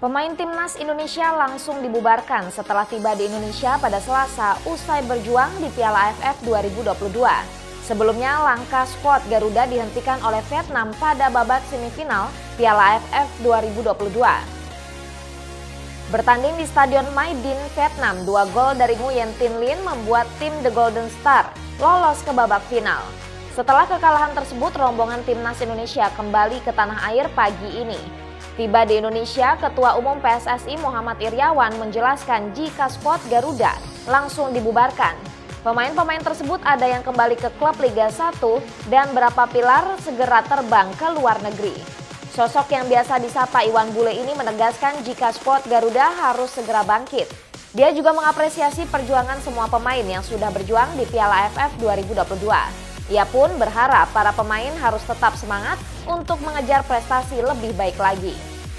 Pemain timnas Indonesia langsung dibubarkan setelah tiba di Indonesia pada Selasa usai berjuang di Piala AFF 2022. Sebelumnya langkah skuad Garuda dihentikan oleh Vietnam pada babak semifinal Piala AFF 2022. Bertanding di Stadion Mai Dinh, Vietnam, 2 gol dari Nguyen Tin Linh membuat tim The Golden Star lolos ke babak final. Setelah kekalahan tersebut, rombongan timnas Indonesia kembali ke tanah air pagi ini. Tiba di Indonesia, Ketua Umum PSSI Muhammad Iryawan menjelaskan jika skuad Garuda langsung dibubarkan. Pemain-pemain tersebut ada yang kembali ke klub Liga 1 dan beberapa pilar segera terbang ke luar negeri. Sosok yang biasa disapa Iwan Bule ini menegaskan jika skuad Garuda harus segera bangkit. Dia juga mengapresiasi perjuangan semua pemain yang sudah berjuang di Piala AFF 2022. Ia pun berharap para pemain harus tetap semangat untuk mengejar prestasi lebih baik lagi.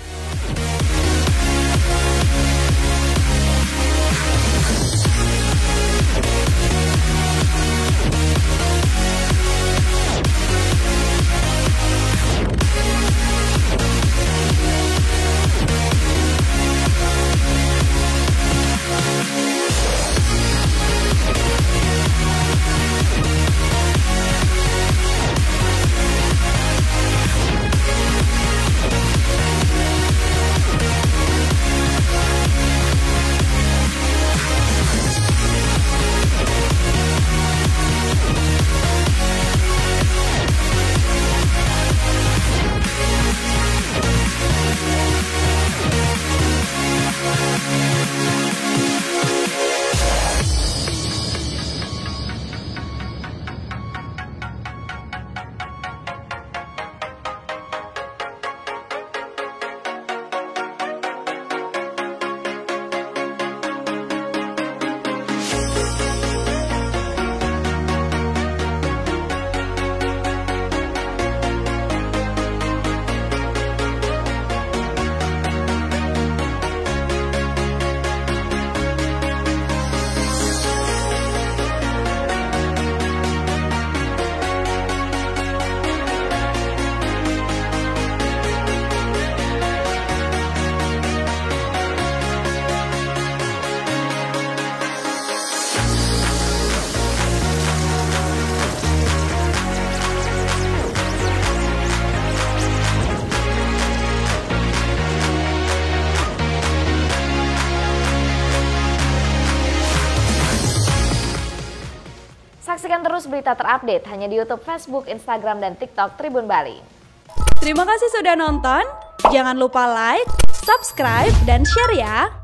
Saksikan terus berita terupdate hanya di YouTube, Facebook, Instagram, dan TikTok Tribun Bali. Terima kasih sudah nonton. Jangan lupa like, subscribe, dan share ya.